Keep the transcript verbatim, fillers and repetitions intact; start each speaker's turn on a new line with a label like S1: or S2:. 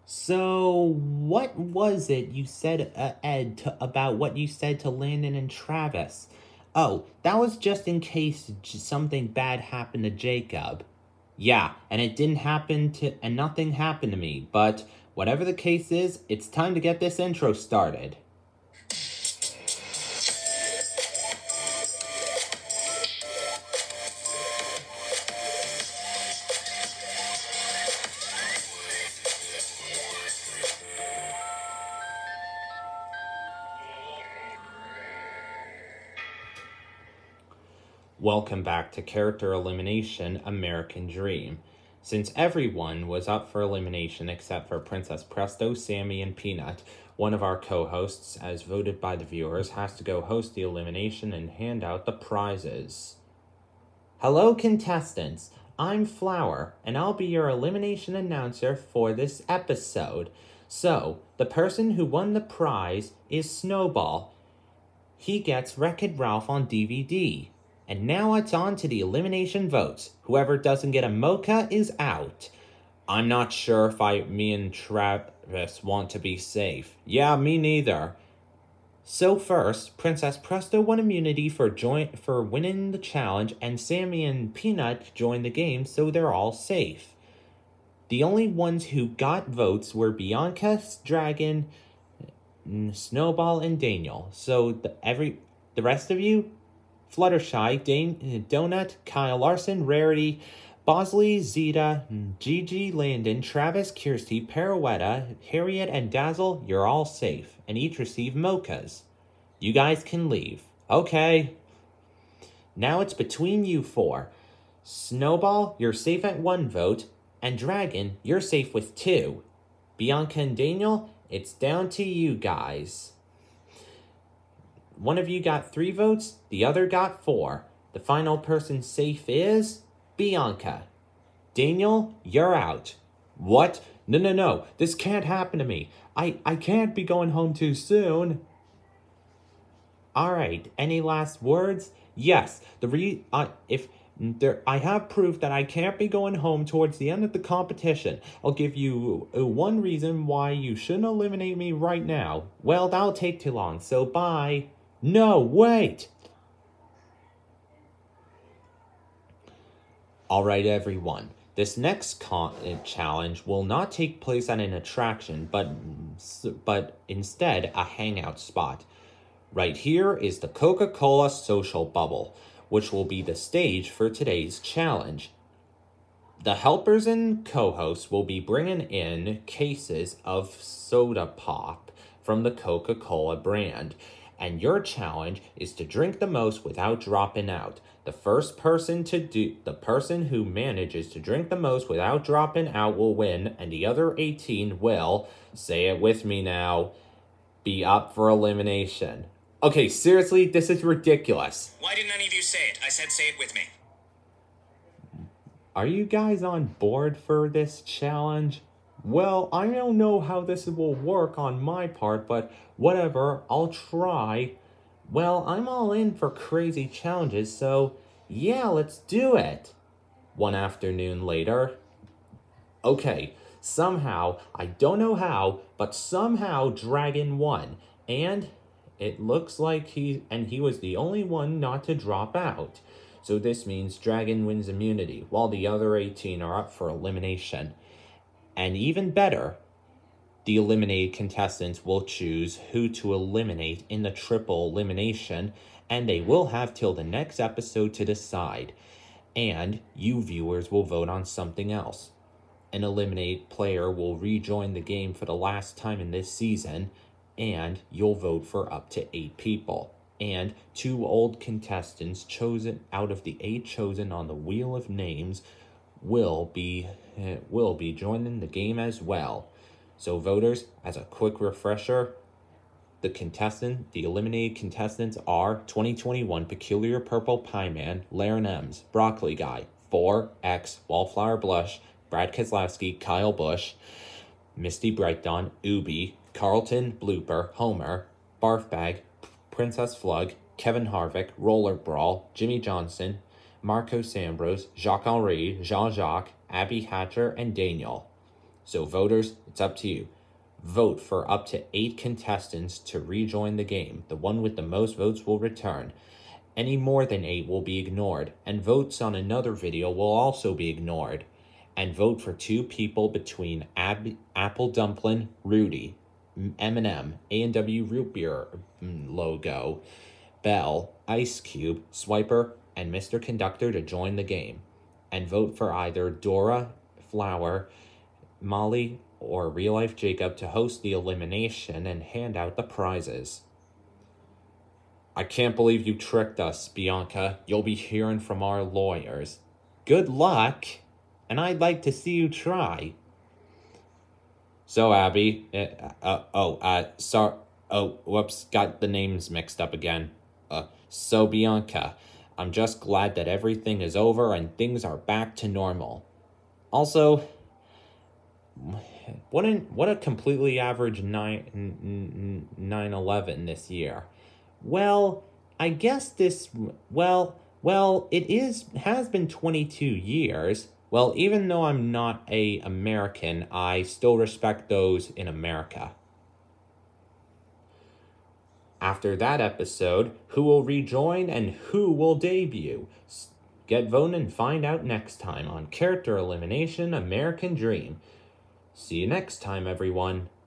S1: So, what was it you said, uh, Ed, to, about what you said to Landon and Travis? Oh, that was just in case j- something bad happened to Jacob. Yeah, and it didn't happen to, and nothing happened to me, but whatever the case is, it's time to get this intro started. Welcome back to Character Elimination American Dream. Since everyone was up for elimination except for Princess Presto, Sammy, and Peanut, one of our co-hosts, as voted by the viewers, has to go host the elimination and hand out the prizes. Hello, contestants. I'm Flower, and I'll be your elimination announcer for this episode. So, the person who won the prize is Snowball. He gets Wreck-It Ralph on D V D. And now it's on to the elimination votes. Whoever doesn't get a mocha is out. I'm not sure if I, me and Travis want to be safe. Yeah, me neither. So first, Princess Presto won immunity for join for winning the challenge, and Sammy and Peanut joined the game, so they're all safe. The only ones who got votes were Bianca, Dragon, Snowball, and Daniel. So the every the rest of you, Fluttershy, Dane, Donut, Kyle Larson, Rarity, Bosley, Zeta, Gigi, Landon, Travis, Kirsty, Pirouetta, Harriet, and Dazzle, you're all safe, and each receive mochas. You guys can leave. Okay. Now it's between you four. Snowball, you're safe at one vote, and Dragon, you're safe with two. Bianca and Daniel, it's down to you guys. One of you got three votes, the other got four. The final person safe is Bianca. Daniel, you're out. What? No, no, no. This can't happen to me. I, I can't be going home too soon. All right. Any last words? Yes. The re uh, if there, I have proof that I can't be going home towards the end of the competition. I'll give you uh, one reason why you shouldn't eliminate me right now. Well, that'll take too long. So bye. No, wait! Alright everyone, this next con challenge will not take place at an attraction, but, but instead a hangout spot. Right here is the Coca-Cola social bubble, which will be the stage for today's challenge. The helpers and co-hosts will be bringing in cases of soda pop from the Coca-Cola brand. And your challenge is to drink the most without dropping out. The first person to do, the person who manages to drink the most without dropping out will win, and the other eighteen will, say it with me now, be up for elimination. Okay, seriously, this is ridiculous.
S2: Why didn't any of you say it? I said say it with me.
S1: Are you guys on board for this challenge? Well, I don't know how this will work on my part, but whatever, I'll try. Well, I'm all in for crazy challenges, so yeah, let's do it. One afternoon later. Okay, somehow, I don't know how, but somehow Dragon won. And it looks like he, and he was the only one not to drop out. So this means Dragon wins immunity, while the other eighteen are up for elimination. And even better, the eliminated contestants will choose who to eliminate in the triple elimination, and they will have till the next episode to decide. And you viewers will vote on something else. An eliminated player will rejoin the game for the last time in this season, and you'll vote for up to eight people. And two old contestants chosen out of the eight chosen on the Wheel of Names will be uh, will be joining the game as well. So voters, as a quick refresher, the contestant, the eliminated contestants are twenty twenty-one Peculiar Purple Pie Man, Laren Ems, Broccoli Guy, four X, Wallflower Blush, Brad Keselowski, Kyle Busch, Misty Bright Dawn, Ubi, Carlton, Blooper, Homer, Barfbag, Princess Flug, Kevin Harvick, Roller Brawl, Jimmy Johnson, Marco Sambrose, Jacques Henri, Jean-Jacques, Abby Hatcher, and Daniel. So voters, it's up to you. Vote for up to eight contestants to rejoin the game. The one with the most votes will return. Any more than eight will be ignored, and votes on another video will also be ignored. And vote for two people between Ab- Apple Dumpling, Rudy, M and M, A and W Root Beer logo, Bell, Ice Cube, Swiper, and Mister Conductor to join the game. And vote for either Dora, Flower, Molly, or Real Life Jacob to host the elimination and hand out the prizes. I can't believe you tricked us, Bianca. You'll be hearing from our lawyers. Good luck, and I'd like to see you try. So, Abby, uh, uh, oh, uh, sorry, oh, whoops, got the names mixed up again. Uh, so, Bianca, I'm just glad that everything is over and things are back to normal. Also, what a, what a completely average nine eleven this year. Well, I guess this, well, well, it is, has been twenty-two years. Well, even though I'm not a American, I still respect those in America. After that episode, who will rejoin and who will debut? Get voting and find out next time on Character Elimination American Dream. See you next time, everyone.